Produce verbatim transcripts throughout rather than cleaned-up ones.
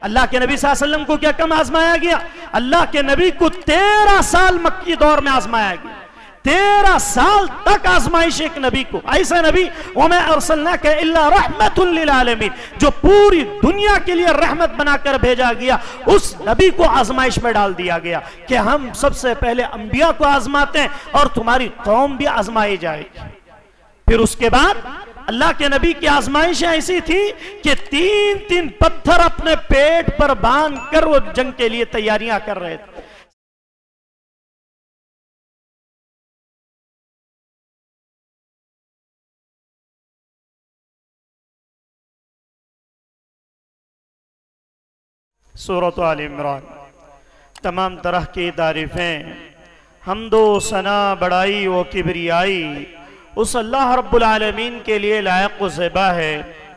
اللہ کے نبی صلی اللہ علیہ وسلم کو کیا کم آزمایا گیا؟ اللہ کے نبی کو تیرہ سال مکی دور میں آزمایا گیا، تیرہ سال تک آزمائش ایک نبی کو، ایسا نبی وَمَا أَرْسَلْنَاكَ إِلَّا رَحْمَةٌ لِلْعَالَمِينَ، جو پوری دنیا کے لیے رحمت بنا کر بھیجا گیا، اس نبی کو آزمائش میں ڈال دیا گیا کہ ہم سب سے پہلے انبیاء کو آزماتے ہیں اور تمہاری قوم بھی آزمائی جائے گی۔ پھر اس کے بعد اللہ کے نبی کی آزمائشیں ایسی تھی کہ تین تین پتھر اپنے پیٹ پر باندھ کر وہ جنگ کے لیے تیاریاں کر رہے تھے۔ سورۃ آل عمران، تمام طرح کی تعریفیں، حمد و ثنا، بڑائی و کبریائی اس اللہ رب العالمین کے لیے لائق و زیبا ہے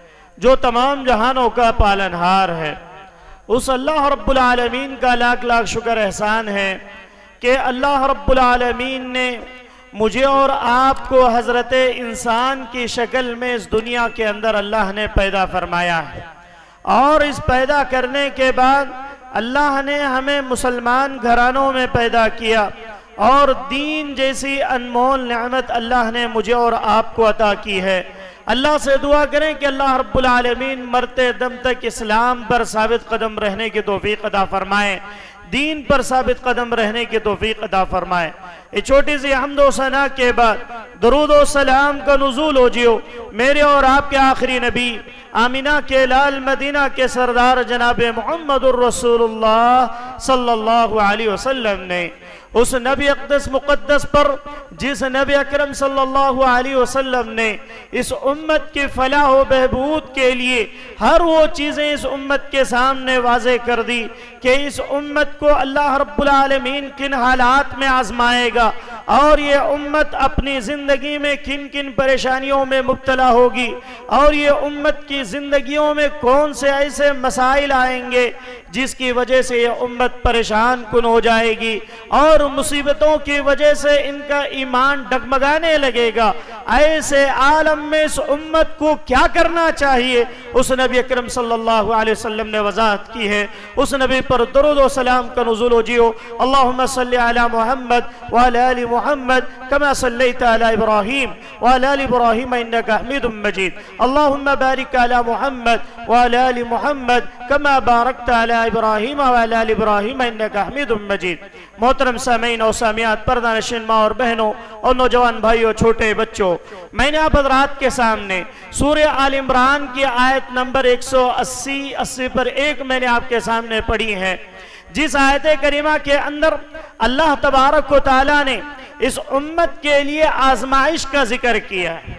جو تمام جہانوں کا پالنہار ہے۔ اس اللہ رب العالمین کا لاکھ لاکھ شکر احسان ہے کہ اللہ رب العالمین نے مجھے اور آپ کو حضرت انسان کی شکل میں اس دنیا کے اندر اللہ نے پیدا فرمایا ہے، اور اس پیدا کرنے کے بعد اللہ نے ہمیں مسلمان گھرانوں میں پیدا کیا، اور دین جیسی انمول نعمت اللہ نے مجھے اور آپ کو عطا کی ہے۔ اللہ سے دعا کریں کہ اللہ رب العالمین مرتے دم تک اسلام پر ثابت قدم رہنے کی توفیق عطا فرمائے، دین پر ثابت قدم رہنے کی توفیق عطا فرمائے۔ یہ چھوٹی سی حمد و ثنا کے بعد درود و سلام کا نزول ہو جیو میرے اور آپ کے آخری نبی، آمینہ کے لال، مدینہ کے سردار جناب محمد الرسول اللہ صلی اللہ علیہ وسلم نے اس نبی اقدس مقدس پر، جس نبی اکرم صلی اللہ علیہ وسلم نے اس امت کی فلاح و بہبود کے لیے ہر وہ چیزیں اس امت کے سامنے واضح کر دی کہ اس امت کو اللہ رب العالمین کن حالات میں آزمائے گا، اور یہ امت اپنی زندگی میں کن کن پریشانیوں میں مبتلا ہوگی، اور یہ امت کی زندگیوں میں کون سے ایسے مسائل آئیں گے جس کی وجہ سے یہ امت پریشان کن ہو جائے گی، اور مصیبتوں کی وجہ سے ان کا ایمان ڈگمگانے لگے گا۔ ایسے عالم میں اس امت کو کیا کرنا چاہیے، اس نبی اکرم صلی اللہ علیہ وسلم نے وضاحت کی ہے۔ اس نبی پر درود و سلام کا نزول ہو جیو۔ اللہم صلی علی محمد وعلی آل محمد کما صلیت علی ابراہیم وعلی آل ابراہیم انکا حمید مجید۔ اللہم بارک علی محمد وعلی آل محمد کما بارکت علی ابراہیم وعلی آل ابراہیم انکا حمید مجید۔ محترم سامعین اور سامعات، پردہ نشین ماں اور بہنوں اور نوجوان بھائیوں، چھوٹے بچوں، میں نے آپ حضرات کے سامنے سورہ آل عمران کی آیت نمبر ایک سو اسی اسی پر ایک میں نے آپ کے سامنے پڑھی ہے، جس آیت کریمہ کے اندر اللہ تبارک و تعالیٰ نے اس امت کے لیے آزمائش کا ذکر کیا ہے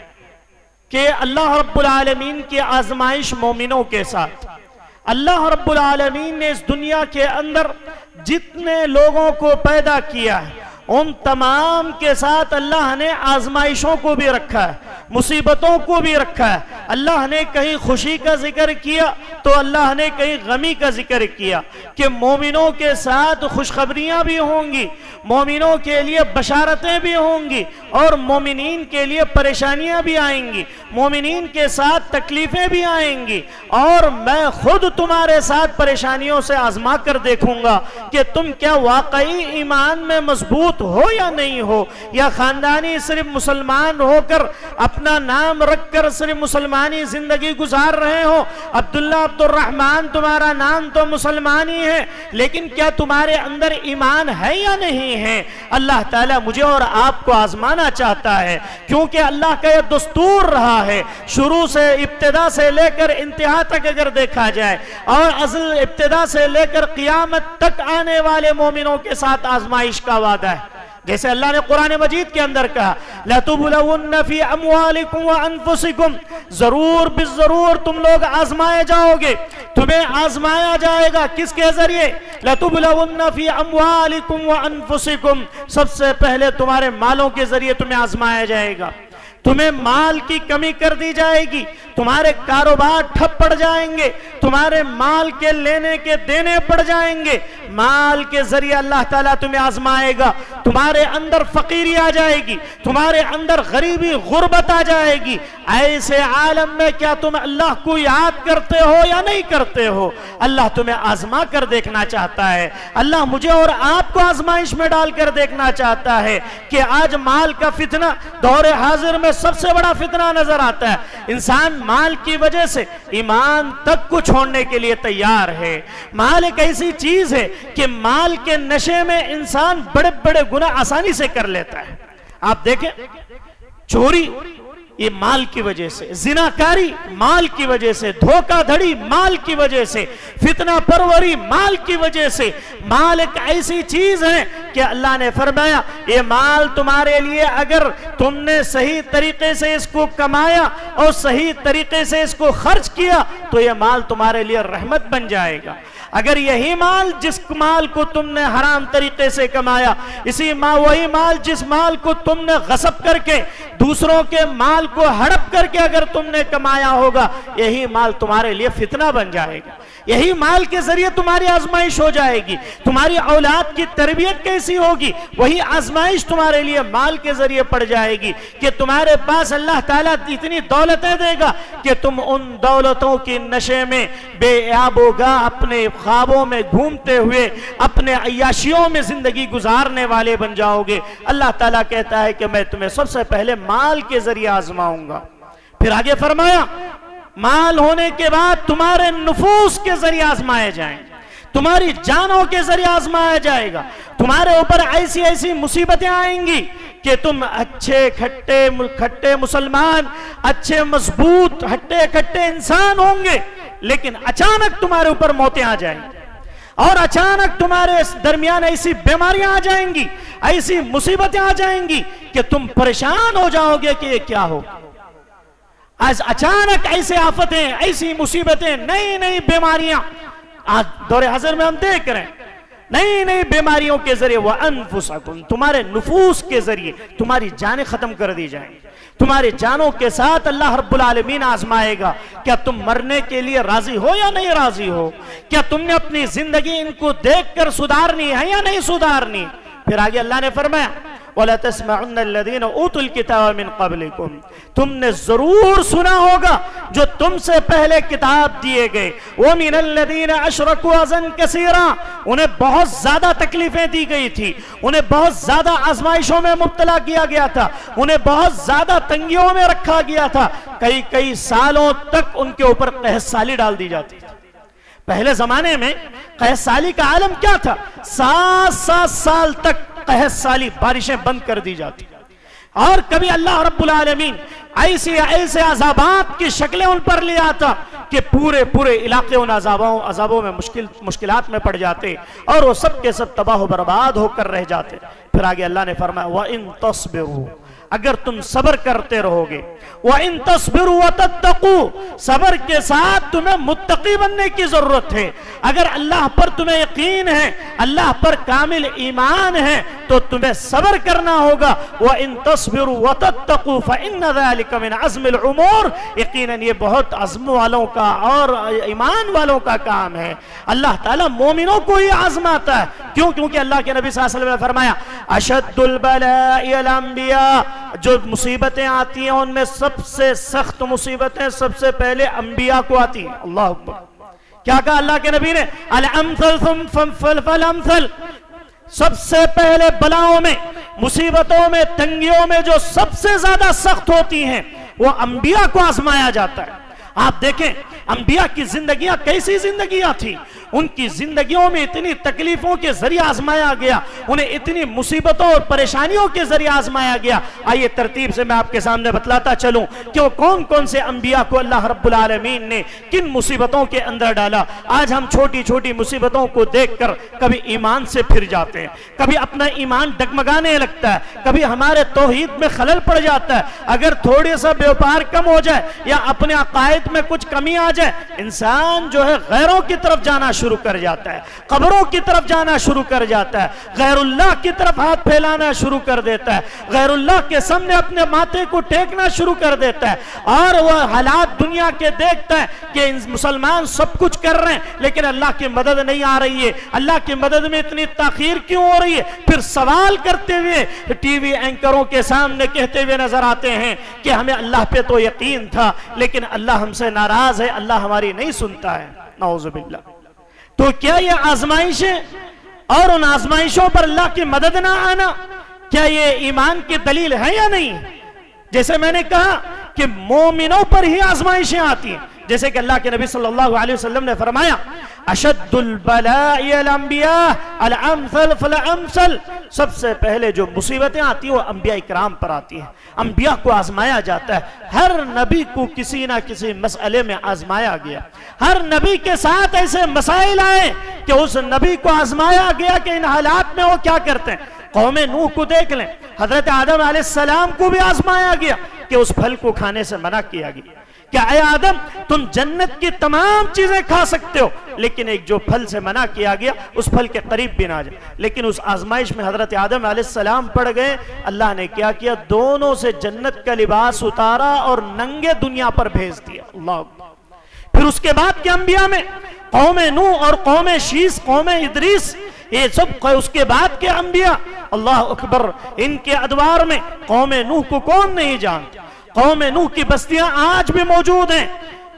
کہ اللہ رب العالمین کی آزمائش مومنوں کے ساتھ۔ اللہ رب العالمین نے اس دنیا کے اندر جتنے لوگوں کو پیدا کیا ہے ان تمام کے ساتھ اللہ نے آزمائشوں کو بھی رکھا ہے، مصیبتوں کو بھی رکھا ہے۔ اللہ نے کہیں خوشی کا ذکر کیا تو اللہ نے کہیں غمی کا ذکر کیا کہ مومنوں کے ساتھ خوشخبریاں بھی ہوں گی، مومنوں کے لیے بشارتیں بھی ہوں گی، اور مومنین کے لیے پریشانیاں بھی آئیں گی، مومنین کے ساتھ تکلیفیں بھی آئیں گی، اور میں خود تمہارے ساتھ پریشانیوں سے آزما کر دیکھوں گا کہ تم کیا واقعی ایمان میں مضبوط ہو یا نہیں ہو، یا خاندانی صرف مسلمان ہو کر اپنا نام رکھ کر صرف مسلمانی زندگی گزار رہے ہو۔ عبداللہ عبد الرحمن تمہارا نام تو مسلمانی ہے، لیکن کیا تمہارے اندر ایمان ہے یا نہیں ہے؟ اللہ تعالیٰ مجھے اور آپ کو آزمانا چاہتا ہے، کیونکہ اللہ کا یہ دستور رہا ہے شروع سے، ابتدا سے لے کر انتہا تک اگر دیکھا جائے، اور اصل ابتدا سے لے کر قیامت تک آنے والے مومنوں کے ساتھ آزمائش کا وعدہ ہے۔ جیسے اللہ نے قرآن مجید کے اندر کہا لَتُبْلَوُنَّ فِي أَمْوَالِكُمْ وَأَنفُسِكُمْ، ضرور بالضرور تم لوگ آزمائے جاؤ گے، تمہیں آزمایا جائے گا۔ کس کے ذریعے؟ لَتُبْلَوُنَّ فِي أَمْوَالِكُمْ وَأَنفُسِكُمْ، سب سے پہلے تمہارے مالوں کے ذریعے تمہیں آزمایا جائے گا، تمہیں مال کی کمی کر دی جائے گی، تمہارے کاروبار ٹھپ پڑ جائیں گے، تمہارے مال کے لینے کے دینے پڑ جائیں گے، مال کے ذریعے اللہ تعالیٰ تمہیں آزمائے گا، تمہارے اندر فقیری آ جائے گی، تمہارے اندر غریبی غربت آ جائے گی۔ ایسے عالم میں کیا تم اللہ کو یاد کرتے ہو یا نہیں کرتے ہو؟ اللہ تمہیں آزما کر دیکھنا چاہتا ہے، اللہ مجھے اور آپ کو آزمائش میں ڈال کر دیکھنا چاہتا ہے کہ آج مال کا فتنہ دور حاضر میں سب سے بڑا فتنہ نظر آتا ہے۔ انسان مال کی وجہ سے ایمان تک کو چھوڑنے کے لیے تیار ہے۔ مال ایک ایسی چیز ہے کہ مال کے نشے میں انسان بڑے بڑے گناہ آسانی سے کر لیتا ہے۔ آپ دیکھیں، چوری یہ مال کی وجہ سے، زناکاری مال کی وجہ سے، دھوکہ دھڑی مال کی وجہ سے، فتنہ پروری مال کی وجہ سے۔ مال ایک ایسی چیز ہے کہ اللہ نے فرمایا یہ مال تمہارے لیے اگر تم نے صحیح طریقے سے اس کو کمایا اور صحیح طریقے سے اس کو خرچ کیا تو یہ مال تمہارے لیے رحمت بن جائے گا۔ اگر یہی مال جس مال کو تم نے حرام طریقے سے کمایا، اسی مال وہی مال جس مال کو تم نے غصب کر کے دوسروں کے مال کو ہڑپ کر کے اگر تم نے کمایا ہوگا، یہی مال تمہارے لیے فتنہ بن جائے گا۔ یہی مال کے ذریعے تمہاری آزمائش ہو جائے گی، تمہاری اولاد کی تربیت کیسی ہوگی، وہی آزمائش تمہارے لیے مال کے ذریعے پڑ جائے گی کہ تمہارے پاس اللہ تعالیٰ اتنی دولتیں دے گا کہ تم ان دولتوں کی نشے میں بے عیاب ہوگا، اپنے خوابوں میں گھومتے ہوئے اپنے عیاشیوں میں زندگی گزارنے والے بن جاؤ گے۔ اللہ تعالیٰ کہتا ہے کہ میں تمہیں سب سے پہلے مال کے ذریعے آزماؤں گا۔ پھر آگے فرمایا مال ہونے کے بعد تمہارے نفوس کے ذریعے آزمائے جائیں، تمہاری جانوں کے ذریعے آزمایا جائے گا، تمہارے اوپر ایسی ایسی مصیبتیں آئیں گی کہ تم اچھے کھٹے کھٹے مسلمان، اچھے مضبوط ہٹے کھٹے انسان ہوں گے، لیکن اچانک تمہارے اوپر موتیں آ جائیں گی اور اچانک تمہارے درمیان ایسی بیماریاں آ جائیں گی، ایسی مصیبتیں آ جائیں گی کہ تم پریشان ہو جاؤ گے کہ یہ کیا ہو۔ آج اچانک ایسے آفتیں، ایسی مصیبتیں، نئی نئی بیماریاں آج دور حاضر میں ہم دیکھ رہے ہیں، نئی نئی بیماریوں کے ذریعے وَأَنفُسَكُمْ تمہارے نفوس کے ذریعے تمہاری جانیں ختم کر دی جائیں، تمہارے جانوں کے ساتھ اللہ رب العالمین آزمائے گا۔ کیا تم مرنے کے لیے راضی ہو یا نہیں راضی ہو؟ کیا تم نے اپنی زندگی ان کو دیکھ کر سدھارنی ہے یا نہیں سدھارنی؟ پھر آگے اللہ نے فرمایا وَلَا تَسْمَعُنَّ الَّذِينَ أُوتُوا الْكِتَابَ مِنْ قَبْلِكُمْ تم نے ضرور سنا ہوگا جو تم سے پہلے کتاب دیے گئے، وَمِنَ الَّذِينَ أَشْرَكُوا أَذًى كَثِيرًا انہیں بہت زیادہ تکلیفیں دی گئی تھی، انہیں بہت زیادہ آزمائشوں میں مبتلا کیا گیا تھا، انہیں بہت زیادہ تنگیوں میں رکھا گیا تھا، کئی کئی سالوں تک ان کے اوپر قحط سالی ڈال دی جاتی تھی۔ پہلے زمانے میں قحط سالی کا عالم کیا تھا؟ سات سات سال تک قحط سالی بارشیں بند کر دی جاتی، اور کبھی اللہ رب العالمین ایسی ایسے عذابات کی شکلیں ان پر لے آتا کہ پورے پورے علاقے ان عذابوں عذابوں میں مشکل مشکلات میں پڑ جاتے اور وہ سب کے سب تباہ و برباد ہو کر رہ جاتے۔ پھر آگے اللہ نے فرمایا وَإِن تَصْبِرُوا اگر تم صبر کرتے رہو گے، وَإِن تَصْبِرُوا وَتَتَّقُوا صبر کے ساتھ تمہیں متقی بننے کی ضرورت ہے۔ اگر اللہ پر تمہیں یقین ہے، اللہ پر کامل ایمان ہے تو تمہیں صبر کرنا ہوگا۔ وَإِن تَصْبِرُوا وَتَتَّقُوا فَإِنَّ ذَلِكَ مِنْ عَزْمِ الْعُمُورِ یقیناً یہ بہت عزم والوں کا اور ایمان والوں کا کام ہے۔ اللہ تعالیٰ مومنوں کو ہی آزماتا ہے، کیوں؟ کیونکہ اللہ کے نبی صلی اللہ علیہ وسلم نے فرمایا اشد البلاء الانبیاء جو مصیبتیں آتی ہیں ان میں سب سے سخت مصیبتیں سب سے پہلے انبیاء کو آتی ہیں۔ اللہ اکبر، کیا کہا اللہ کے نبی نے؟ الامثل ثم فالامثل سب سے پہلے بلاؤں میں، مصیبتوں میں، تنگیوں میں جو سب سے زیادہ سخت ہوتی ہیں وہ انبیاء کو آزمایا جاتا ہے۔ آپ دیکھیں انبیاء کی زندگیاں کیسی زندگیاں تھیں، ان کی زندگیوں میں اتنی تکلیفوں کے ذریعے آزمایا گیا، انہیں اتنی مصیبتوں اور پریشانیوں کے ذریعے آزمایا گیا۔ آئیے ترتیب سے میں آپ کے سامنے بتلاتا چلوں کہ وہ کون کون سے انبیاء کو اللہ رب العالمین نے کن مصیبتوں کے اندر ڈالا۔ آج ہم چھوٹی چھوٹی مصیبتوں کو دیکھ کر کبھی ایمان سے پھر جاتے ہیں، کبھی اپنا ایمان ڈگمگانے لگتا ہے، کبھی ہمارے توحید میں خلل پڑ جاتا ہے۔ اگر تھوڑے سا بیوپار کم ہو جائے یا اپنے عقائد عقائد میں کچھ کمی آ جائے انسان جو ہے غیروں کی طرف جانا شروع کر جاتا ہے، قبروں کی طرف جانا شروع کر جاتا ہے، غیر اللہ کی طرف ہاتھ پھیلانا شروع کر دیتا ہے، غیر اللہ کے سامنے اپنے ماتھے کو ٹیکنا شروع کر دیتا ہے، اور وہ حالات دنیا کے دیکھتا ہے کہ مسلمان سب کچھ کر رہے ہیں لیکن اللہ کی مدد نہیں آ رہی ہے، اللہ کی مدد میں اتنی تاخیر کیوں ہو رہی ہے؟ پھر سوال کرتے ہوئے ٹی وی اینکروں کے سامنے کہتے ہوئے نظر آتے ہیں کہ ہمیں اللہ پہ تو یقین تھا لیکن اللہ ہم سے ناراض ہے، اللہ ہماری نہیں سنتا ہے، نعوذ باللہ۔ تو کیا یہ آزمائشیں اور ان آزمائشوں پر اللہ کی مدد نہ آنا کیا یہ ایمان کی دلیل ہے یا نہیں؟ جیسے میں نے کہا کہ مومنوں پر ہی آزمائشیں آتی ہیں، جیسے کہ اللہ کے نبی صلی اللہ علیہ وسلم نے فرمایا اشد البلاء الانبیاء الامثل فالامثل، سب سے پہلے جو مصیبتیں آتی ہیں وہ انبیاء اکرام پر آتی ہیں، انبیاء کو آزمایا جاتا ہے، ہر نبی کو کسی نہ کسی مسئلے میں آزمایا گیا، ہر نبی کے ساتھ ایسے مسائل آئے کہ اس نبی کو آزمایا گیا کہ ان حالات میں وہ کیا کرتے ہیں۔ قوم نوح کو دیکھ لیں، حضرت آدم علیہ السلام کو بھی آزمایا گیا کہ اس پھل کو کھانے سے منع کیا گیا کہ اے آدم تم جنت کی تمام چیزیں کھا سکتے ہو لیکن ایک جو پھل سے منع کیا گیا اس پھل کے قریب بھی نہ جائے، لیکن اس آزمائش میں حضرت آدم علیہ السلام پڑ گئے، اللہ نے کیا کیا؟ دونوں سے جنت کا لباس اتارا اور ننگے دنیا پر بھیج دیا، اللہ۔ پھر اس کے بعد کے انبیاء میں قوم نوح اور قوم شیس، قوم ادریس، یہ سب اس کے بعد کے انبیاء، اللہ اکبر، ان کے ادوار میں قوم نوح کو کون نہیں جانتا؟ قوم نوح کی بستیاں آج بھی موجود ہیں،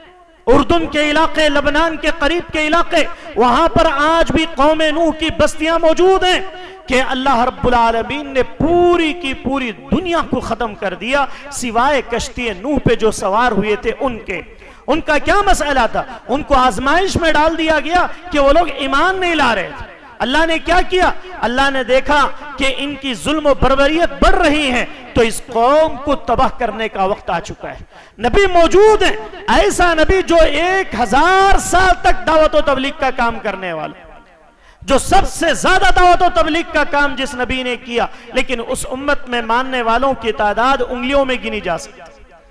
اردن کے علاقے، لبنان کے قریب کے علاقے، وہاں پر آج بھی قوم نوح کی بستیاں موجود ہیں کہ اللہ رب العالمین نے پوری کی پوری دنیا کو ختم کر دیا سوائے کشتی نوح پہ جو سوار ہوئے تھے ان کے۔ ان کا کیا مسئلہ تھا؟ ان کو آزمائش میں ڈال دیا گیا کہ وہ لوگ ایمان نہیں لا رہے تھے۔ اللہ نے کیا کیا؟ اللہ نے دیکھا کہ ان کی ظلم و بربریت بڑھ رہی ہے تو اس قوم کو تباہ کرنے کا وقت آ چکا ہے۔ نبی موجود ہیں، ایسا نبی جو ایک ہزار سال تک دعوت و تبلیغ کا کام کرنے والا، جو سب سے زیادہ دعوت و تبلیغ کا کام جس نبی نے کیا، لیکن اس امت میں ماننے والوں کی تعداد انگلیوں میں گنی جا سکتی۔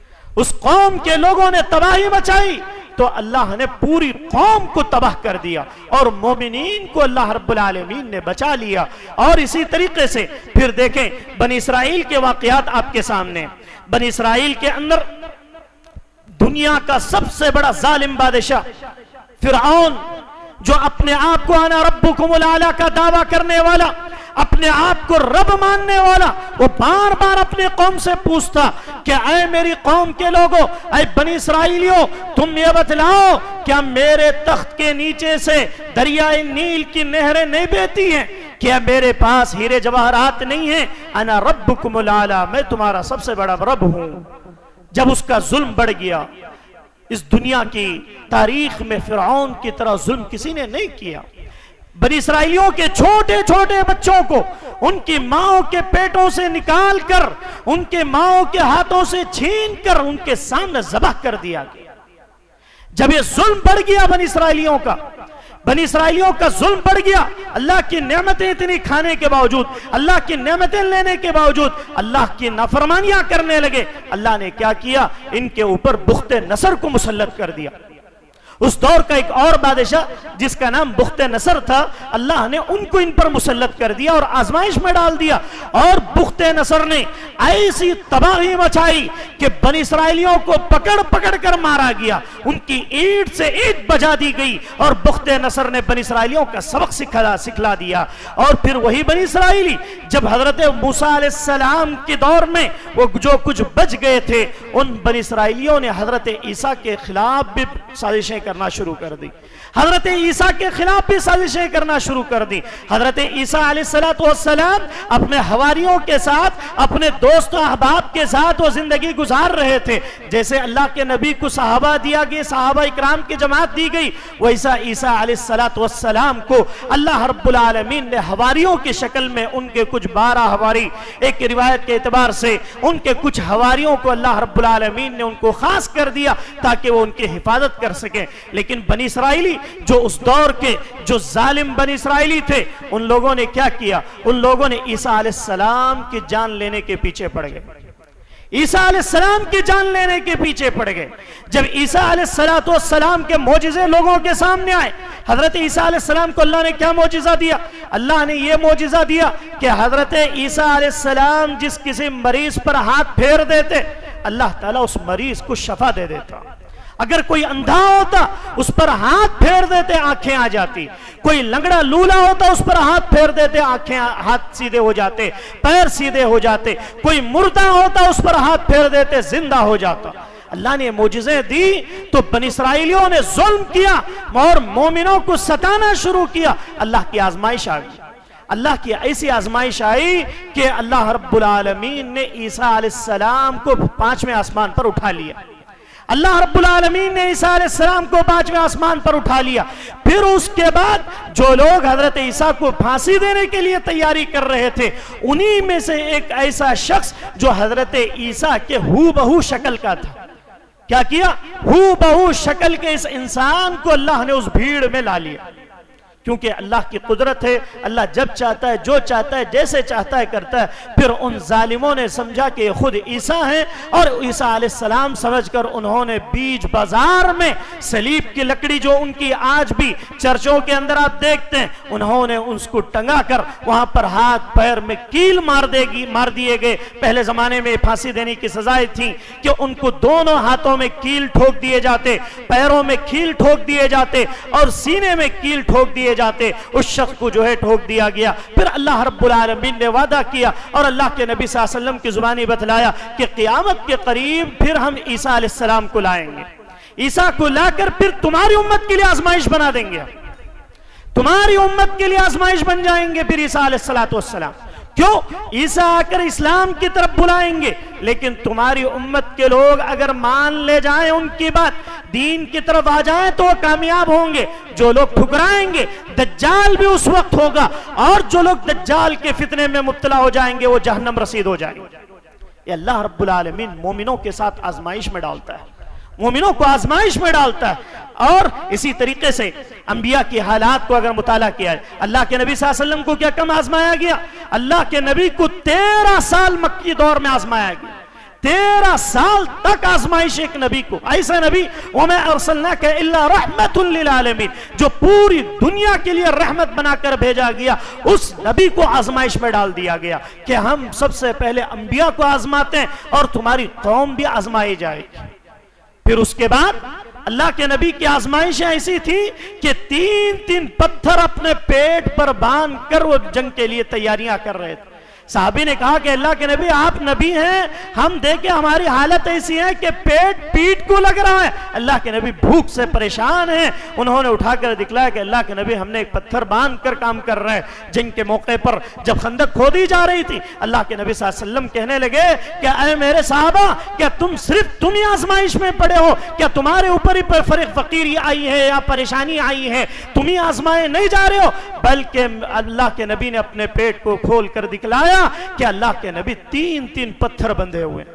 اس قوم کے لوگوں نے تباہی مچائی تو اللہ نے پوری قوم کو تباہ کر دیا اور مومنین کو اللہ رب العالمین نے بچا لیا۔ اور اسی طریقے سے پھر دیکھیں بنی اسرائیل کے واقعات آپ کے سامنے، بنی اسرائیل کے اندر دنیا کا سب سے بڑا ظالم بادشاہ فرعون، جو اپنے آپ کو انا ربکم الاعلی کا دعویٰ کرنے والا، اپنے آپ کو رب ماننے والا، وہ بار بار اپنے قوم سے پوچھتا کہ اے میری قوم کے لوگوں، اے بنی اسرائیلیوں، تم یہ بتلاؤ کیا میرے تخت کے نیچے سے دریائے نیل کی نہریں نہیں بہتی ہیں؟ کیا میرے پاس ہیرے جواہرات نہیں ہیں؟ انا ربکم الاعلی، میں تمہارا سب سے بڑا رب ہوں۔ جب اس کا ظلم بڑھ گیا، اس دنیا کی تاریخ میں فرعون کی طرح ظلم کسی نے نہیں کیا۔ بنی اسرائیلیوں کے چھوٹے چھوٹے بچوں کو ان کی ماؤں کے پیٹوں سے نکال کر، ان کے ماؤں کے ہاتھوں سے چھین کر ان کے سامنے ذبح کر دیا گیا۔ جب یہ ظلم بڑھ گیا بنی اسرائیلیوں کا، بنی اسرائیلیوں کا ظلم بڑھ گیا، اللہ کی نعمتیں اتنی کھانے کے باوجود، اللہ کی نعمتیں لینے کے باوجود اللہ کی نافرمانیاں کرنے لگے، اللہ نے کیا کیا؟ ان کے اوپر بخت نصر کو مسلط کر دیا۔ اس دور کا ایک اور بادشاہ جس کا نام بخت نصر تھا، اللہ نے ان کو ان پر مسلط کر دیا اور آزمائش میں ڈال دیا، اور بخت نصر نے ایسی تباہی مچائی کہ بنی اسرائیلیوں کو پکڑ پکڑ کر مارا گیا، ان کی اینٹ سے اینٹ بجا دی گئی، اور بخت نصر نے بنی اسرائیلیوں کا سبق سکھلا سکھلا دیا۔ اور پھر وہی بنی اسرائیلی جب حضرت موسیٰ علیہ السلام کے دور میں وہ جو کچھ بچ گئے تھے، ان بنی اسرائیلیوں نے حضرت عیسیٰ کے خلاف بھی سازشیں کرنا شروع کر دی، حضرت عیسیٰ کے خلاف بھی سازشیں کرنا شروع کر دی۔ حضرت عیسیٰ علیہ السلام اپنے حواریوں کے ساتھ، اپنے دوست و احباب کے ساتھ وہ زندگی گزار رہے تھے، جیسے اللہ کے نبی کو صحابہ دیا گیا، صحابہ اکرام کی جماعت دی گئی، ویسا عیسیٰ علیہ السلام کو اللہ رب العالمین نے حواریوں کی شکل میں ان کے کچھ بارہ حواری، ایک روایت کے اعتبار سے ان کے کچھ حواریوں کو اللہ رب العالمین نے ان کو خاص کر دیا تاکہ وہ ان کی حفاظت کر سکیں۔ لیکن بنی اسرائیلی جو اس دور کے جو ظالم بنی اسرائیلی تھے، ان لوگوں نے کیا کیا؟ ان لوگوں نے عیسیٰ علیہ السلام کی جان لینے کے پیچھے پڑ گئے، عیسیٰ علیہ السلام کی جان لینے کے پیچھے پڑ گئے۔ جب عیسیٰ علیہ السلام کے معجزے لوگوں کے سامنے آئے، حضرت عیسیٰ علیہ السلام کو اللہ نے کیا معجزہ دیا؟ اللہ نے یہ معجزہ دیا کہ حضرت عیسیٰ علیہ السلام جس کسی مریض پر ہاتھ پھیر دیتے، اللہ تعالیٰ اس مریض کو شفا دے دیتا۔ اگر کوئی اندھا ہوتا اس پر ہاتھ پھیر دیتے آنکھیں آ جاتی، کوئی لنگڑا لولا ہوتا اس پر ہاتھ پھیر دیتے آنکھیں ہاتھ سیدھے ہو جاتے، پیر سیدھے ہو جاتے، کوئی مردہ ہوتا اس پر ہاتھ پھیر دیتے زندہ ہو جاتا۔ اللہ نے معجزے دی تو بنی اسرائیلیوں نے ظلم کیا اور مومنوں کو ستانا شروع کیا۔ اللہ کی آزمائش آ گئی، اللہ کی ایسی آزمائش آئی کہ اللہ رب العالمین نے عیسیٰ علیہ السلام کو پانچویں آسمان پر اٹھا لیا۔ اللہ رب العالمین نے عیسیٰ علیہ السلام کو پانچویں آسمان پر اٹھا لیا۔ پھر اس کے بعد جو لوگ حضرت عیسیٰ کو پھانسی دینے کے لیے تیاری کر رہے تھے، انہی میں سے ایک ایسا شخص جو حضرت عیسیٰ کے ہو بہو شکل کا تھا، کیا کیا؟ ہو بہو شکل کے اس انسان کو اللہ نے اس بھیڑ میں لا لیا۔ کیونکہ اللہ کی قدرت ہے، اللہ جب چاہتا ہے، جو چاہتا ہے، جیسے چاہتا ہے کرتا ہے۔ پھر ان ظالموں نے سمجھا کہ خود عیسیٰ ہیں، اور عیسیٰ علیہ السلام سمجھ کر انہوں نے بیچ بازار میں صلیب کی لکڑی جو ان کی آج بھی چرچوں کے اندر آپ دیکھتے ہیں، انہوں نے اس کو ٹنگا کر وہاں پر ہاتھ پیر میں کیل مار دے گی مار دیے گئے۔ پہلے زمانے میں پھانسی دینے کی سزائیں تھیں کہ ان کو دونوں ہاتھوں میں کیل ٹھوک دیے جاتے، پیروں میں کیل ٹھوک دیے جاتے اور سینے میں کیل ٹھوک دیے جاتے۔ اس شخص کو جو ہے ٹھوک دیا گیا۔ پھر اللہ رب العالمین نے وعدہ کیا اور اللہ کے نبی صلی اللہ علیہ وسلم کی زبانی بتلایا کہ قیامت کے قریب پھر ہم عیسیٰ علیہ السلام کو لائیں گے، عیسیٰ کو لا کر پھر تمہاری امت کے لیے آزمائش بنا دیں گے، تمہاری امت کے لیے آزمائش بن جائیں گے پھر عیسیٰ علیہ السلام۔ کیوں؟ عیسیٰ آ کر اسلام کی طرف بلائیں گے، لیکن تمہاری امت کے لوگ اگر مان لے جائیں ان کی بات، دین کی طرف آ جائیں تو وہ کامیاب ہوں گے۔ جو لوگ ٹھکرائیں گے، دجال بھی اس وقت ہوگا، اور جو لوگ دجال کے فتنے میں مبتلا ہو جائیں گے وہ جہنم رسید ہو جائیں گے۔ یہ اللہ رب العالمین مومنوں کے ساتھ آزمائش میں ڈالتا ہے، مومنوں کو آزمائش میں ڈالتا ہے۔ اور اسی طریقے سے انبیاء کی حالات کو اگر مطالعہ کیا ہے، اللہ کے نبی صلی اللہ علیہ وسلم کو کیا کم آزمایا گیا؟ اللہ کے نبی کو تیرہ سال مکی دور میں آزمایا گیا، تیرہ سال تک آزمائش ایک نبی کو، ایسا نبی وَمَا أَرْسَلْنَاكَ إِلَّا رَحْمَةٌ لِلْعَالَمِينَ، جو پوری دنیا کے لیے رحمت بنا کر بھیجا گیا، اس نبی کو آزمائش میں ڈال دیا گیا کہ ہم سب سے پہلے انبیاء کو آزماتے ہیں اور تمہاری قوم بھی آزمائی جائے گی۔ پھر اس کے بعد اللہ کے نبی کی آزمائشیں ایسی تھی کہ تین تین پتھر اپنے پیٹ پر باندھ کر وہ جنگ کے لیے تیاریاں کر رہے تھے۔ صحابی نے کہا کہ اللہ کے نبی آپ نبی ہیں، ہم دیکھیں ہماری حالت ایسی ہے کہ پیٹ پیٹ کو لگ رہا ہے۔ اللہ کے نبی بھوک سے پریشان ہیں، انہوں نے اٹھا کر دکھلایا کہ اللہ کے نبی ہم نے ایک پتھر باندھ کر کام کر رہے ہیں۔ جنگ کے موقع پر جب خندق کھودی جا رہی تھی، اللہ کے نبی صلی اللہ علیہ وسلم کہنے لگے کہ اے میرے صحابہ، کیا تم صرف تم ہی آزمائش میں پڑے ہو؟ کیا تمہارے اوپر ہی فرق فقیری آئی ہے یا پریشانی آئی ہے؟ تم ہی آزمائے نہیں جا رہے ہو؟ بلکہ اللہ کے نبی نے اپنے پیٹ کو کھول کر دکھلایا کہ اللہ کے نبی تین تین پتھر بندھے ہوئے۔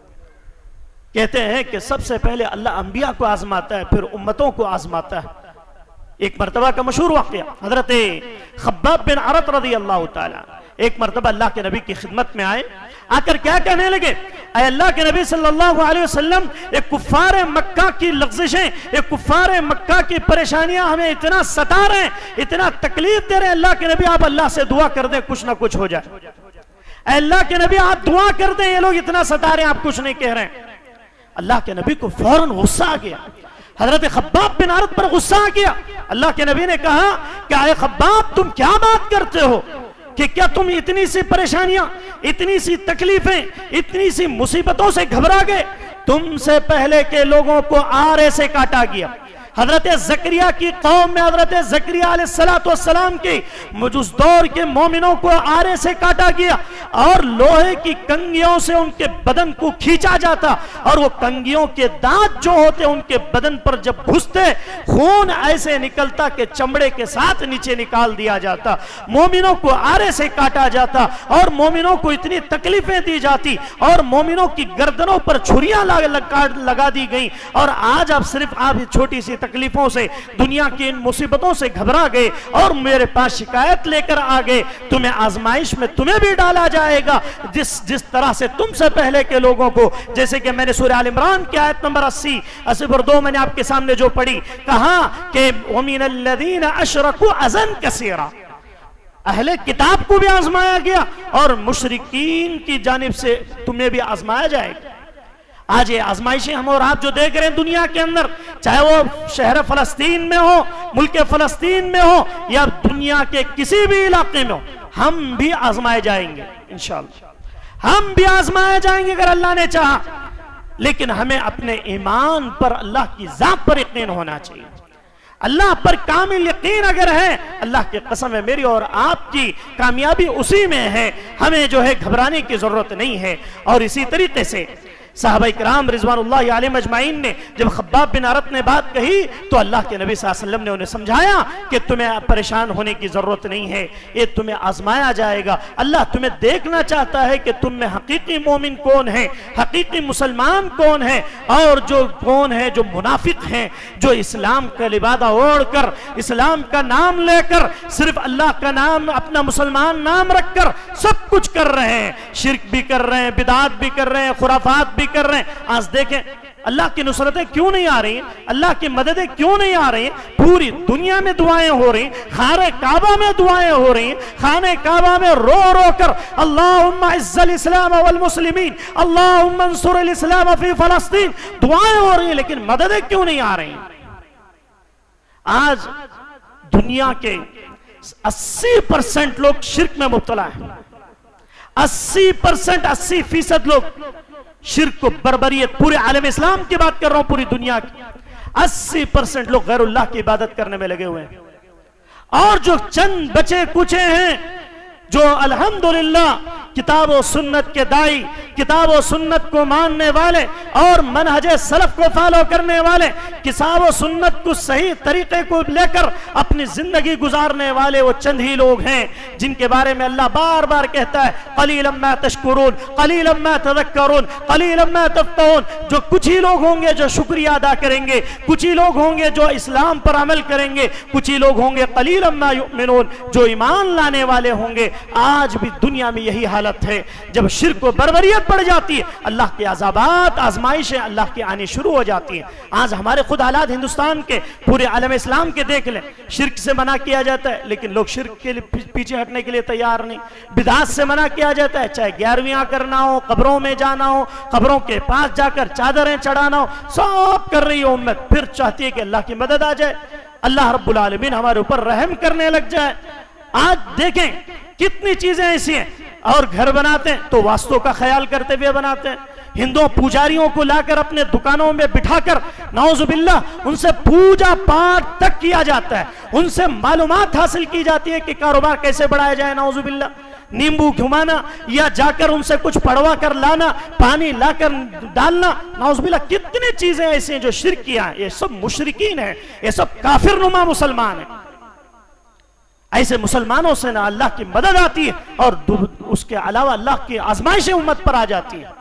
کہتے ہیں کہ سب سے پہلے اللہ انبیاء کو آزماتا ہے، پھر امتوں کو آزماتا ہے۔ ایک مرتبہ کا مشہور واقعہ، حضرت خباب بن عرط رضی اللہ تعالی ایک مرتبہ اللہ کے نبی کی خدمت میں آئے، آ کر کیا کہنے لگے؟ اے اللہ کے نبی صلی اللہ علیہ وسلم، ایک کفار مکہ کی لغزشیں، ایک کفار مکہ کی پریشانیاں ہمیں اتنا ستا رہے ہیں، اتنا تکلیف دے رہے ہیں، اللہ کے نبی آپ اللہ سے دعا کر دیں کچھ نہ کچھ ہو جائے۔ اے اللہ کے نبی آپ دعا کر دیں، یہ لوگ اتنا ستا رہے ہیں آپ کچھ نہیں کہہ رہے ہیں۔ اللہ کے نبی کو فوراً غصہ آ گیا، حضرت خباب بن عرط پر غصہ آ گیا۔ اللہ کے نبی نے کہا کہ اے خباب تم کیا بات کرتے ہو کہ کیا تم اتنی سی پریشانیاں، اتنی سی تکلیفیں، اتنی سی مصیبتوں سے گھبرا گئے؟ تم سے پہلے کے لوگوں کو آرے سے کاٹا گیا، حضرت زکریا کی قوم میں حضرت زکریا علیہ السلام کی اس دور کے مومنوں کو آرے سے کاٹا گیا، اور لوہے کی کنگیوں سے ان کے بدن کو کھینچا جاتا، اور وہ کنگیوں کے دانت جو ہوتے ان کے بدن پر جب گھستے خون ایسے نکلتا کہ چمڑے کے ساتھ نیچے نکال دیا جاتا۔ مومنوں کو آرے سے کاٹا جاتا اور مومنوں کو اتنی تکلیفیں دی جاتی، اور مومنوں کی گردنوں پر چھریاں لگا دی گئیں۔ اور آج آپ صرف آپ چھوٹی سی تکلیفوں سے، دنیا کی ان مصیبتوں سے گھبرا گئے اور میرے پاس شکایت لے کر آ گئے، تمہیں آزمائش میں تمہیں بھی ڈالا جائے گا جس جس طرح سے تم سے پہلے کے لوگوں کو، جیسے کہ میں نے سورہ آل عمران کی آیت نمبر اسی اسی پر دو میں نے آپ کے سامنے جو پڑھی، کہا کہ وَمِنَ الَّذِينَ أَشْرَكُوا أَذًى كَثِيرًا، اہل کتاب کو بھی آزمایا گیا اور مشرکین کی جانب سے تمہیں بھی آزمایا جائے گا۔ آج یہ آزمائشیں ہم اور آپ جو دیکھ رہے ہیں دنیا کے اندر، چاہے وہ شہر فلسطین میں ہو، ملک فلسطین میں ہو، یا دنیا کے کسی بھی علاقے میں ہو، ہم بھی آزمائے جائیں گے انشاءاللہ، ہم بھی آزمائے جائیں گے اگر اللہ نے چاہا، لیکن ہمیں اپنے ایمان پر، اللہ کی ذات پر یقین ہونا چاہیے۔ اللہ پر کامل یقین اگر ہے، اللہ کی قسم ہے میری اور آپ کی کامیابی اسی میں ہے، ہمیں جو ہے گھبرانے کی ضرورت نہیں ہے۔ اور اسی طریقے سے صحابہ کرام رضوان اللہ علیہم اجمعین نے جب خباب بن عرط نے بات کہی تو اللہ کے نبی صلی اللہ علیہ وسلم نے انہیں سمجھایا کہ تمہیں پریشان ہونے کی ضرورت نہیں ہے، یہ تمہیں آزمایا جائے گا، اللہ تمہیں دیکھنا چاہتا ہے کہ تم میں حقیقی مومن کون ہے، حقیقی مسلمان کون ہے، اور جو کون ہے جو منافق ہیں، جو اسلام کا لبادہ اوڑھ کر، اسلام کا نام لے کر، صرف اللہ کا نام اپنا مسلمان نام رکھ کر سب کچھ کر رہے ہیں، شرک بھی کر رہے ہیں، بدعات بھی کر رہے ہیں، خرافات بھی کر رہے ہیں۔ آج دیکھیں اللہ کی نصرتیں کیوں نہیں آ رہی ہیں، اللہ کی مددیں کیوں نہیں آ رہی ہیں، پوری دنیا میں دعائیں ہو رہی ہیں، خانہ کعبہ میں دعائیں ہو رہی ہیں، خانہ کعبہ میں رو رو کر اللہم اعز الاسلام والمسلمین، اللہم انصر الاسلام فی فلسطین دعائیں ہو رہی ہیں، لیکن مددیں کیوں نہیں آ رہی ہیں؟ آج دنیا کے اسی پرسنٹ لوگ شرک میں مبتلا ہیں، اسی پرسنٹ اسی فیصد لوگ شرک کو، بربریت، پورے عالم اسلام کی بات کر رہا ہوں، پوری دنیا کی اسی پرسنٹ لوگ غیر اللہ کی عبادت کرنے میں لگے ہوئے ہیں، اور جو چند بچے کچے ہیں جو الحمدللہ کتاب و سنت کے دائی، کتاب و سنت کو ماننے والے اور منہج سلف کو فالو کرنے والے، کتاب و سنت کو صحیح طریقے کو لے کر اپنی زندگی گزارنے والے وہ چند ہی لوگ ہیں جن کے بارے میں اللہ بار بار کہتا ہے قلیلا ما تشکرون قلیلا ما تذکرون قلیلا ما تفقہون، جو کچھ ہی لوگ ہوں گے جو شکریہ ادا کریں گے، کچھ ہی لوگ ہوں گے جو اسلام پر عمل کریں گے، کچھ ہی لوگ ہوں گے قلیلا ما یؤمنون جو ایمان لانے والے ہوں گے۔ آج بھی دنیا میں یہی حالت ہے، جب شرک و بربریت بڑھ جاتی ہے اللہ کے عذابات، آزمائشیں اللہ کی آنی شروع ہو جاتی ہیں۔ آج ہمارے خود حالات ہندوستان کے، پورے عالم اسلام کے دیکھ لیں، شرک سے منع کیا جاتا ہے لیکن لوگ شرک کے پیچھے ہٹنے کے لیے تیار نہیں، بدعات سے منع کیا جاتا ہے، چاہے گیارہویں کرنا ہو، قبروں میں جانا ہو، قبروں کے پاس جا کر چادریں چڑھانا ہو، سب کر رہی ہے امت، پھر چاہتی ہے کہ اللہ کی مدد آ جائے، اللہ رب العالمین ہمارے اوپر رحم کرنے لگ جائے۔ آج دیکھیں کتنی چیزیں ایسی ہیں، اور گھر بناتے ہیں تو واسطوں کا خیال کرتے ہوئے بناتے ہیں، ہندوؤں پوجاریوں کو لا کر اپنے دکانوں میں بٹھا کر نعوذ باللہ ان سے پوجا پاٹ تک کیا جاتا ہے، ان سے معلومات حاصل کی جاتی ہے کہ کاروبار کیسے بڑھایا جائے، نعوذ باللہ نیمبو گھمانا یا جا کر ان سے کچھ پڑوا کر لانا، پانی لا کر ڈالنا، نعوذ باللہ کتنی چیزیں ایسی ہیں جو شرک کیا ہیں، یہ سب مشرکین ہیں، یہ سب کافر نما مسلمان ہیں۔ ایسے مسلمانوں سے نہ اللہ کی مدد آتی ہے اور اس کے علاوہ اللہ کی آزمائشیں امت پر آ جاتی ہے۔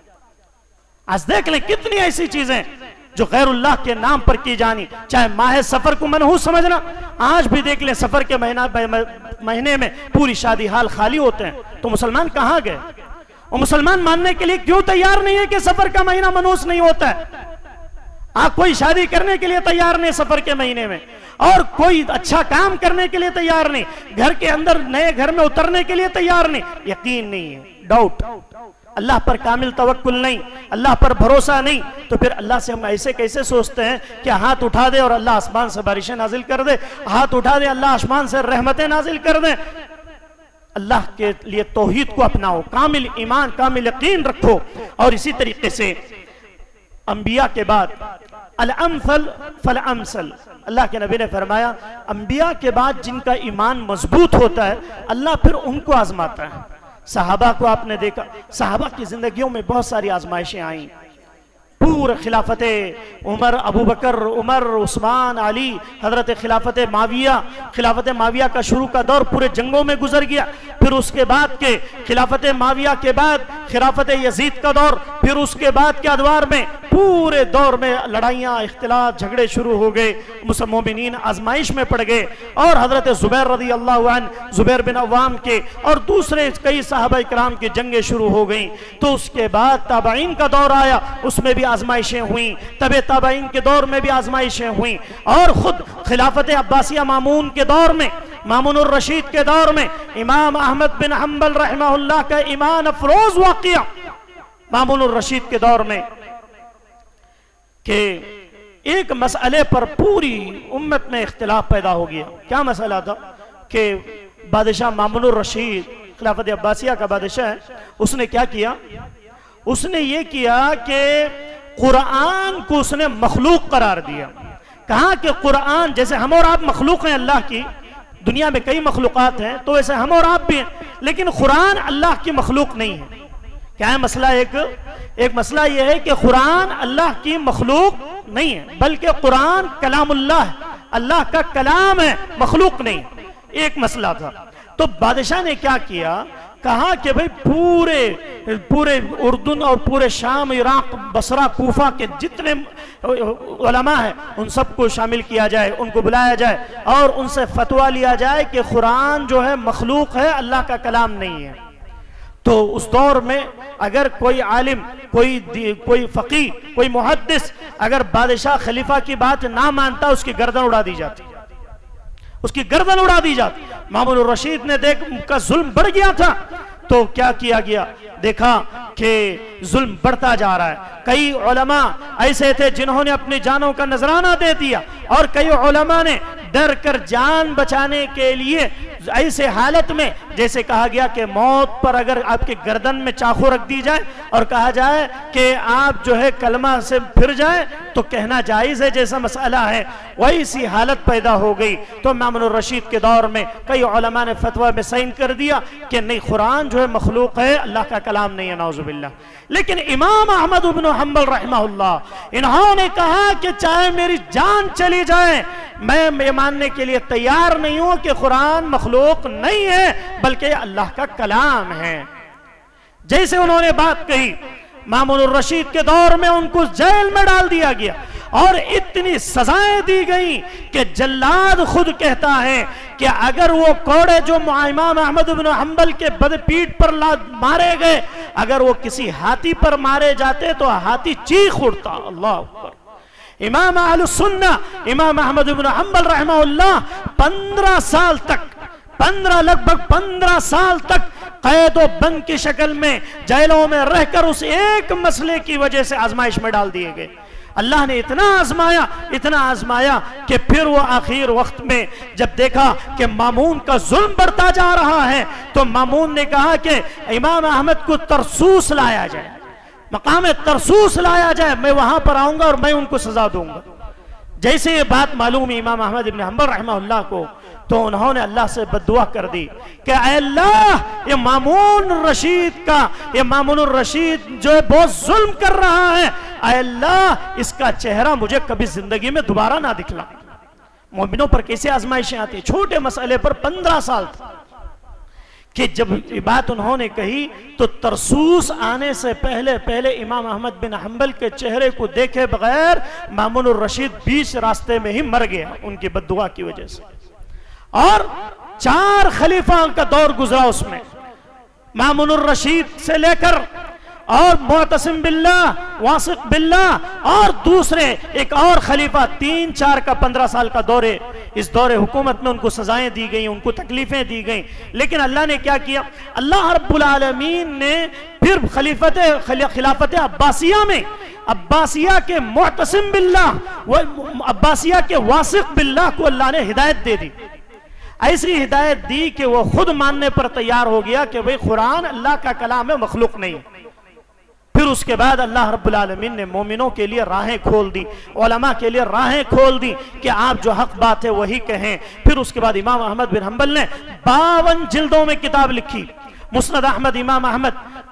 آج دیکھ لیں کتنی ایسی چیزیں جو غیر اللہ کے نام پر کی جانی، چاہے ماہ سفر کو منحوس سمجھنا، آج بھی دیکھ لیں سفر کے مہینے میں پوری شادی حال خالی ہوتے ہیں، تو مسلمان کہاں گئے؟ وہ مسلمان ماننے کے لیے کیوں تیار نہیں ہے کہ سفر کا مہینہ منحوس نہیں ہوتا ہے؟ آپ کوئی شادی کرنے کے لیے تیار نہیں سفر کے مہینے میں، اور کوئی اچھا کام کرنے کے لیے تیار نہیں، گھر کے اندر نئے گھر میں اترنے کے لیے تیار نہیں، یقین نہیں ہے، ڈاؤٹ، اللہ پر کامل توکل نہیں، اللہ پر بھروسہ نہیں، تو پھر اللہ سے ہم ایسے کیسے سوچتے ہیں کہ ہاتھ اٹھا دے اور اللہ آسمان سے بارشیں نازل کر دے، ہاتھ اٹھا دے اللہ آسمان سے رحمتیں نازل کر دے۔ اللہ کے لیے توحید کو اپناؤ، کامل ایمان، کامل یقین رکھو۔ اور اسی طریقے سے انبیاء کے بعد الامثل فالامثل، اللہ کے نبی نے فرمایا انبیاء کے بعد جن کا ایمان مضبوط ہوتا ہے اللہ پھر ان کو آزماتا ہے۔ صحابہ کو آپ نے دیکھا، صحابہ کی زندگیوں میں بہت ساری آزمائشیں آئیں، پورے خلافت عمر، ابو بکر، عمر، عثمان، علی، حضرت خلافت معاویہ خلافت معاویہ کا شروع کا دور پورے جنگوں میں گزر گیا، پھر اس کے بعد کے خلافت معاویہ کے بعد خلافت یزید کا دور، پھر اس کے بعد کے ادوار میں پورے دور میں لڑائیاں، اختلاف، جھگڑے شروع ہو گئے، مومنین آزمائش میں پڑ گئے، اور حضرت زبیر رضی اللہ عنہ، زبیر بن عوام کے اور دوسرے کئی صحابہ کرام کی جنگیں شروع ہو گئیں۔ تو اس کے بعد تابعین کا دور آیا، اس میں بھی آزمائشیں ہوئیں، تبع تابعین کے دور میں بھی آزمائشیں ہوئیں، اور خود خلافت عباسیہ مامون کے دور میں، مامون الرشید کے دور میں امام احمد بن حنبل رحمہ اللہ کا ایمان افروز واقعہ مامون الرشید کے دور میں کہ ایک مسئلے پر پوری امت میں اختلاف پیدا ہو گیا۔ کیا مسئلہ تھا؟ کہ بادشاہ مامون الرشید خلافت عباسیہ کا بادشاہ ہے، اس نے کیا کیا؟ اس نے یہ کیا کہ قرآن کو اس نے مخلوق قرار دیا۔ کہا کہ قرآن، جیسے ہم اور آپ مخلوق ہیں اللہ کی، دنیا میں کئی مخلوقات ہیں، تو ایسے ہم اور آپ بھی ہیں، لیکن قرآن اللہ کی مخلوق نہیں ہے۔ کیا ہے مسئلہ؟ ایک ایک مسئلہ یہ ہے کہ قرآن اللہ کی مخلوق نہیں ہے، بلکہ قرآن کلام اللہ ہے، اللہ کا کلام ہے، مخلوق نہیں۔ ایک مسئلہ تھا۔ تو بادشاہ نے کیا کیا؟ کہا کہ بھئی پورے پورے اردن اور پورے شام، عراق، بصرہ، کوفہ کے جتنے علماء ہیں ان سب کو شامل کیا جائے، ان کو بلایا جائے اور ان سے فتویٰ لیا جائے کہ قرآن جو ہے مخلوق ہے، اللہ کا کلام نہیں ہے۔ تو اس دور میں اگر کوئی عالم، کوئی کوئی فقی، کوئی محدث اگر بادشاہ خلیفہ کی بات نہ مانتا، اس کی گردن اڑا دی جاتی اس کی گردن اڑا دی جاتی مامون الرشید نے دیکھ کا ظلم بڑھ گیا تھا، تو کیا کیا گیا؟ دیکھا کہ ظلم بڑھتا جا رہا ہے۔ کئی علماء ایسے تھے جنہوں نے اپنی جانوں کا نذرانہ دے دیا، اور کئی علماء نے ڈر کر جان بچانے کے لیے ایسے حالت میں، جیسے کہا گیا کہ موت پر اگر آپ کے گردن میں چاقو رکھ دی جائے اور کہا جائے کہ آپ جو ہے کلمہ سے پھر جائے تو کہنا جائز ہے، جیسا مسئلہ ہے، ویسی حالت پیدا ہو گئی۔ تو مامون الرشید کے دور میں کئی علماء نے فتویٰ میں سائن کر دیا کہ نہیں، قرآن جو ہے مخلوق ہے، اللہ کا کلام نہیں ہے، نعوذ باللہ۔ لیکن امام احمد بن حنبل رحمہ اللہ، انہوں نے کہا کہ چاہے میری جان چلی جائے، میں یہ ماننے کے لیے تیار نہیں ہوں کہ قرآن مخلوق نہیں ہے بلکہ اللہ کا کلام ہے۔ جیسے انہوں نے بات کہی، مامون الرشید کے دور میں ان کو جیل میں ڈال دیا گیا، اور اتنی سزائیں دی گئیں کہ جلاد خود کہتا ہے کہ اگر وہ کوڑے جو امام احمد بن حنبل کے بد پیٹ پر مارے گئے، اگر وہ کسی ہاتھی پر مارے جاتے تو ہاتھی چیخ اٹھتا۔ اللہ اکبر۔ امام اہل السنہ امام احمد بن حنبل رحمہ اللہ پندرہ سال تک پندرہ لگ بھگ پندرہ سال تک قید و بند کی شکل میں جیلوں میں رہ کر اس ایک مسئلے کی وجہ سے آزمائش میں ڈال دیے گئے۔ اللہ نے اتنا آزمایا اتنا آزمایا کہ پھر وہ آخر وقت میں جب دیکھا کہ مامون کا ظلم بڑھتا جا رہا ہے، تو مامون نے کہا کہ امام احمد کو ترسوس لایا جائے، مقام ترسوس لایا جائے، میں وہاں پر آؤں گا اور میں ان کو سزا دوں گا۔ جیسے یہ بات معلوم امام احمد بن حنبل رحمہ اللہ کو، تو انہوں نے اللہ سے بددعا کر دی کہ اے اللہ، یہ مامون الرشید کا یہ مامون الرشید جو ہے بہت ظلم کر رہا ہے، اے اللہ اس کا چہرہ مجھے کبھی زندگی میں دوبارہ نہ دکھلا۔ مومنوں پر کیسے آزمائشیں آتی ہیں؟ چھوٹے مسئلے پر پندرہ سال تھا کہ جب یہ بات انہوں نے کہی تو ترسوس آنے سے پہلے پہلے امام احمد بن حنبل کے چہرے کو دیکھے بغیر مامون الرشید بیچ راستے میں ہی مر گیا ان کی بددعا کی وجہ سے۔ اور چار خلیفہ کا دور گزرا اس میں، مامون الرشید سے لے کر اور معتصم باللہ، واثق باللہ، اور دوسرے ایک اور خلیفہ، تین چار کا پندرہ سال کا دورے اس دور حکومت میں ان کو سزائیں دی گئیں، ان کو تکلیفیں دی گئیں۔ لیکن اللہ نے کیا کیا؟ اللہ رب العالمین نے پھر خلیفت خلافت عباسیہ میں عباسیہ کے معتصم باللہ، عباسیہ کے واثق باللہ کو اللہ نے ہدایت دے دی، ایسی ہدایت دی کہ وہ خود ماننے پر تیار ہو گیا کہ بھئی قرآن اللہ کا کلام ہے، مخلوق نہیں۔ پھر اس کے بعد اللہ رب العالمین نے مومنوں کے لیے راہیں کھول دی، علماء کے لیے راہیں کھول دی کہ آپ جو حق بات ہے وہی کہیں۔ پھر اس کے بعد امام احمد بن حنبل نے باون جلدوں میں کتاب لکھی، مسند احمد امام احمد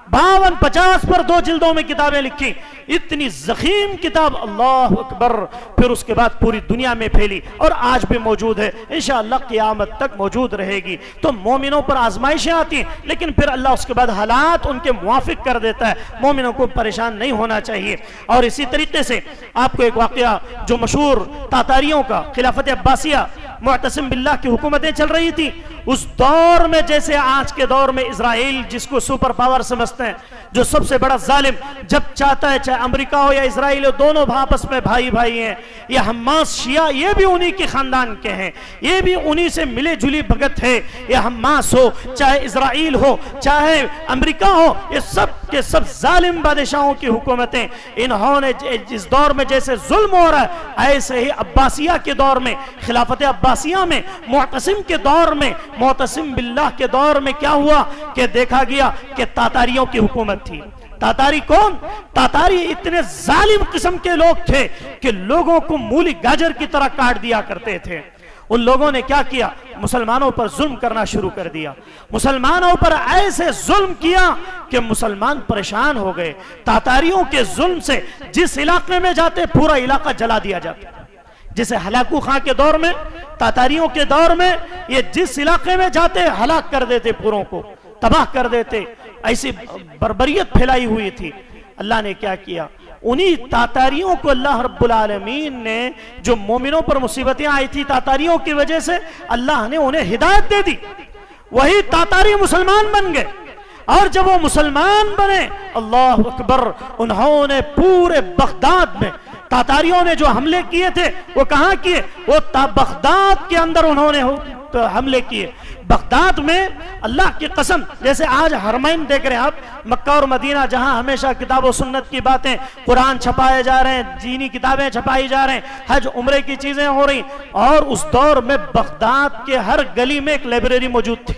बावन पचास पर दो जिल्दों में किताबें लिखी, इतनी ज़ख़ीम किताब, अल्लाह अकबर। फिर उसके बाद पूरी दुनिया में फैली और आज भी मौजूद है, इंशाअल्लाह क़यामत तक मौजूद रहेगी। तो मोमिनों पर आजमाइशें आती हैं, लेकिन फिर अल्लाह उसके बाद हालात उनके मुवाफिक कर देता है। मोमिनों को परेशान नहीं होना चाहिए। और इसी तरीके से आपको एक वाक़या जो मशहूर तातारियों का, खिलाफत अब्बासिया, मुअतसिम बिल्लाह की हुकूमतें चल रही थी, उस दौर में जैसे आज के दौर में इजराइल जिसको सुपर पावर समझते हैं, जो सबसे बड़ा जालिम, जब चाहता है चाहे अमेरिका हो या इजराइल हो, दोनों आपस में भाई भाई हैं। ये हम्मास शिया, ये भी उन्हीं के खानदान के हैं, ये भी उन्हीं से मिले जुली भगत है। ये हम्मास हो चाहे इजराइल हो चाहे अमेरिका हो, ये सब के सब जालिम बादशाहों की हुकूमतें। इन्होंने इस दौर में जैसे जुल्म हो रहा है, ऐसे ही अब्बासिया के दौर में, खिलाफत अब्बासिया में, मुअतसिम के दौर में, मुअतसिम बिल्लाह के दौर में क्या हुआ कि देखा गया कि तातारियों की हुकूमत थी। तातारी कौन? तातारी इतने जालिम किस्म के लोग थे कि लोगों को मूली गाजर की तरह काट दिया करते थे। उन लोगों ने क्या किया? मुसलमानों पर जुल्म करना शुरू कर दिया। मुसलमानों पर ऐसे जुल्म किया कि मुसलमान परेशान हो गए। तातारियों के जुल्म से जिस इलाके में जाते पूरा इलाका जला दिया जाता। जैसे हलाकू खां के दौर में, तातारियों के दौर में, ये जिस इलाके में जाते हलाक कर देते, पूरों को तबाह कर देते। ऐसी बर्बरियत फैलाई हुई थी। अल्लाह ने क्या किया? उन्हीं तातारियों को अल्लाह रब्बुल आलमीन ने, जो मोमिनों पर मुसीबतें आई थी तातारियों की वजह से, अल्लाह ने उन्हें हिदायत दे दी। वही तातारी मुसलमान बन गए। और जब वो मुसलमान बने, अल्लाह अकबर, उन्होंने पूरे बगदाद में, तातारियों ने जो हमले किए थे वो कहाँ किए? वो बगदाद के अंदर उन्होंने तो हमले किए। बगदाद में अल्लाह की कसम, जैसे आज हरमैन देख रहे हैं आप, मक्का और मदीना, जहां हमेशा किताब और सुन्नत की बातें, कुरान छपाए जा रहे हैं, दीनी किताबें छपाई जा रहे हैं, हज उम्रे की चीजें हो रही, और उस दौर में बगदाद के हर गली में एक लाइब्रेरी मौजूद थी।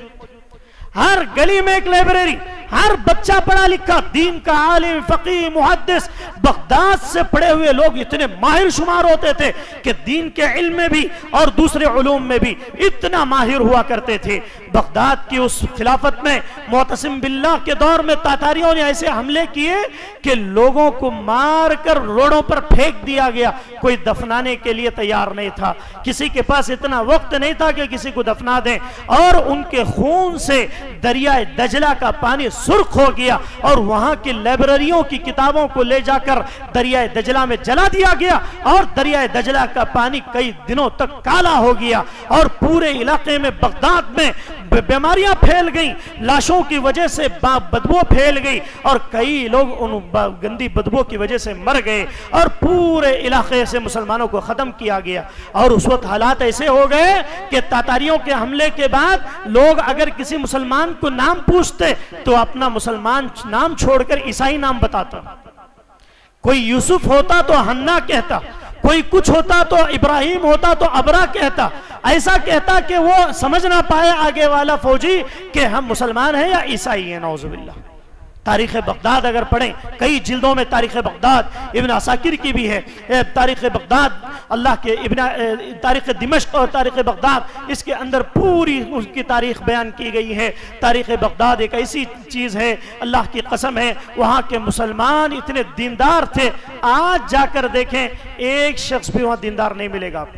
हर गली में एक लाइब्रेरी, हर बच्चा पढ़ा लिखा, दीन का आलिम, फकीह, मुहद्दिस, बगदाद से पढ़े हुए लोग इतने माहिर शुमार होते थे कि दीन के इल्म में भी और दूसरे उलूम में भी इतना माहिर हुआ करते थे। बगदाद की उस खिलाफत में, मुअतसिम बिल्लाह के दौर में, तातारियों ने ऐसे हमले किए कि लोगों को मार कर रोडों पर फेंक दिया गया। कोई दफनाने के लिए तैयार नहीं था, किसी के पास इतना वक्त नहीं था कि किसी को दफना दें। और उनके खून से दरियाए दजला का पानी सुर्ख हो गया और वहां की लाइब्रेरियों की किताबों को ले जाकर दरियाए दजला में जला दिया गया। और दरियाए दजला का पानी कई दिनों तक काला हो गया और पूरे इलाके में, बगदाद में बीमारियां फैल गई, लाशों की वजह से बदबू फैल गई और कई लोग उन गंदी बदबू की वजह से मर गए और पूरे इलाके से मुसलमानों को खत्म किया गया। और उस वक्त हालात ऐसे हो गए कि तातारियों के हमले के बाद लोग अगर किसी मुसलमान को नाम पूछते तो अपना मुसलमान नाम छोड़कर ईसाई नाम बताता। कोई यूसुफ होता तो हन्ना कहता, कोई कुछ होता तो इब्राहिम होता तो अबरा कहता। ऐसा कहता कि वो समझ ना पाए आगे वाला फौजी कि हम मुसलमान हैं या ईसाई हैं। नौजुबिल्लाह। तारीख़ बगदाद अगर पढ़ें, कई जिल्दों में तारीख़ बगदाद इब्न असाकिर की भी है। तारीख़ बगदाद अल्लाह के इब्न तारीख़ दिमश्क और तारीख़ बगदाद, इसके अंदर पूरी उसकी तारीख़ बयान की गई है। तारीख़ बगदाद एक ऐसी चीज़ है, अल्लाह की कसम है, वहाँ के मुसलमान इतने दीनदार थे। आज जाकर देखें, एक शख्स भी वहाँ दीनदार नहीं मिलेगा आपको।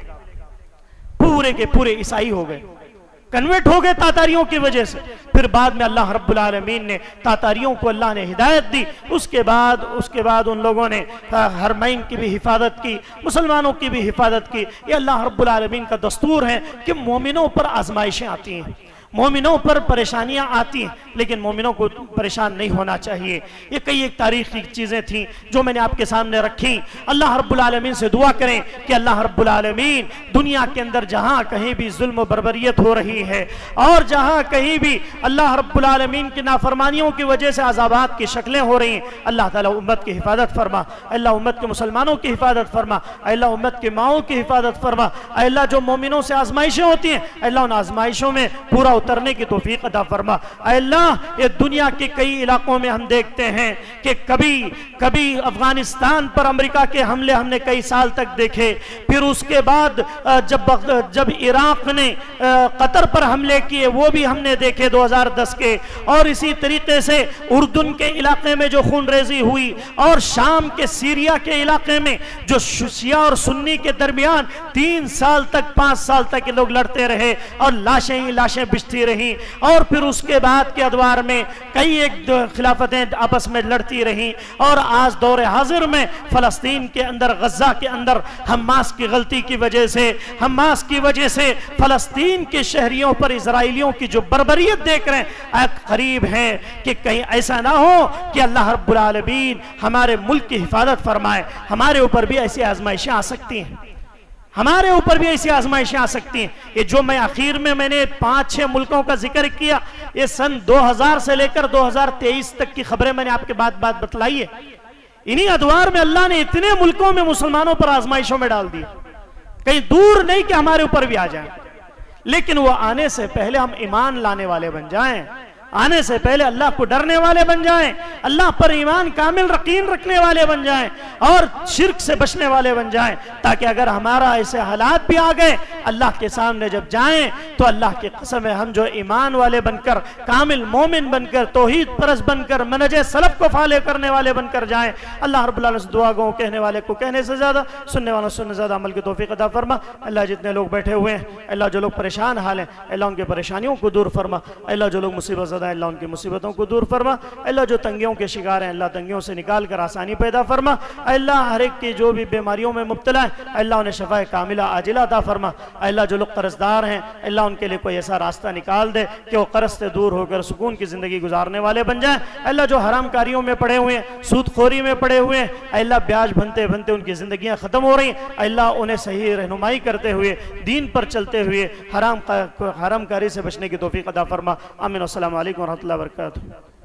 पूरे के पूरे ईसाई हो गए, कन्वर्ट हो गए तातारियों की वजह से। फिर बाद में अल्लाह रब्बुल आलमीन ने तातारियों को अल्लाह ने हिदायत दी। उसके बाद उसके बाद उन लोगों ने हरमैन की भी हिफाजत की, मुसलमानों की भी हिफाजत की। ये अल्लाह रब्बुल आलमीन का दस्तूर है कि मोमिनों पर आजमाइशें आती हैं, मोमिनों पर परेशानियां आती हैं, लेकिन मोमिनों को परेशान नहीं होना चाहिए। ये कई एक तारीख की चीज़ें थीं जो मैंने आपके सामने रखी। अल्लाह रब्बुल आलमीन से दुआ करें कि अल्लाह रब्बुल आलमीन दुनिया के अंदर जहाँ कहीं भी जुल्म बर्बरियत हो रही है और जहाँ कहीं भी अल्लाह रब्बुल आलमीन की नाफरमानियों की वजह से अज़ाबात की शक्लें हो रही हैं, अल्लाह ताला उम्मत की हिफाजत फरमा। अल्लाह उम्मत के मुसलमानों की हिफाजत फरमा। अल्लाह उम्मत के माओं की हिफाजत फरमा। अल्लाह जो मोमिनों से आजमाइशें होती हैं, अल्लाह उन आजमाइशों में पूरा اترنے کی توفیق عطا فرما۔ اے اللہ یہ دنیا کے کئی علاقوں میں ہم دیکھتے ہیں کہ کبھی کبھی افغانستان پر امریکہ کے حملے ہم نے کئی سال تک دیکھے، پھر اس کے بعد جب جب عراق نے قطر پر حملے کیے وہ بھی ہم نے دیکھے دو ہزار دس کے، اور اسی طریقے سے اردن کے علاقے میں جو خون ریزی ہوئی، اور شام کے سیریا کے علاقے میں جو شیعہ اور سنی کے درمیان تین سال تک پانچ سال تک لوگ لڑتے رہے اور لاشیں ہی لاشیں بچتی رہیں، اور پھر اس کے بعد کے ادوار میں کئی ایک خلافتیں آپس میں لڑتی رہیں، اور آج دور حاضر میں فلسطین کے اندر غزہ کے اندر حماس کی غلطی کی وجہ سے حماس کی وجہ سے فلسطین کے شہریوں پر اسرائیلیوں کی جو بربریت دیکھ رہے ہیں، قریب ہیں کہ کہیں ایسا نہ ہو کہ اللہ رب العالمین ہمارے ملک کی حفاظت فرمائے۔ ہمارے اوپر بھی ایسی آزمائشیں آ سکتی ہیں، ہمارے اوپر بھی ایسی آزمائشیں آ سکتی ہیں۔ یہ جو میں آخر میں میں نے پانچ چھ ملکوں کا ذکر کیا، یہ سن دو ہزار سے لے کر دو ہزار تیئیس تک کی خبریں میں نے آپ کے بات بات بتلائی ہے۔ انہی ادوار میں اللہ نے اتنے ملکوں میں مسلمانوں پر آزمائشوں میں ڈال دی، کہیں دور نہیں کہ ہمارے اوپر بھی آ جائیں، لیکن وہ آنے سے پہلے ہم ایمان لانے والے بن جائیں، آنے سے پہلے اللہ کو ڈرنے والے بن جائیں، اللہ پر ایمان کامل یقین رکھنے والے بن جائیں، اور شرک سے بچنے والے بن جائیں، تاکہ اگر ہمارا ایسے حالات بھی آ گئے اللہ کے سامنے جب جائیں تو اللہ کی قسم ہے ہم جو ایمان والے بن کر، کامل مومن بن کر، توحید پرست بن کر، منہج سلف کو فالو کرنے والے بن کر جائیں۔ اللہ رب العالمین سے دعا گو کہنے والے کو کہنے سے زیادہ، سننے والوں سے سننے زیادہ عمل کی توفیق عطا فرما۔ اللہ جتنے لوگ بیٹھے ہوئے ہیں، اللہ جو لوگ پریشان حال ہیں اللہ ان کے پریشانیوں کو دور فرما، اللہ جو لوگ مصیبت زدہ ہیں اللہ ان کی مصیبتوں کو دور فرما، اللہ جو تنگیوں کے شکار ہیں اللہ تنگیوں سے نکال کر آسانی پیدا فرما، اللہ ہر ایک کی جو بھی بیماریوں میں مبتلا ہے اللہ انہیں شفا کاملہ عاجلہ عطا فرما، اللہ جو لوگ قرض دار ہیں اللہ ان کے لیے کوئی ایسا راستہ نکال دے کہ وہ قرض سے دور ہو کر سکون کی زندگی گزارنے والے بن جائیں، اللہ جو حرام کاریوں میں پڑے ہوئے ہیں، سود خوری میں پڑے ہوئے ہیں اللہ بیاج بنتے بنتے ان کی زندگیاں ختم ہو رہی ہیں، اللہ انہیں صحیح رہنمائی کرتے ہوئے دین پر چلتے ہوئے حرام حرام کاری سے بچنے کی توفیق عطا فرما۔ آمین۔ السلام علیکم ورحمۃ اللہ وبرکاتہ۔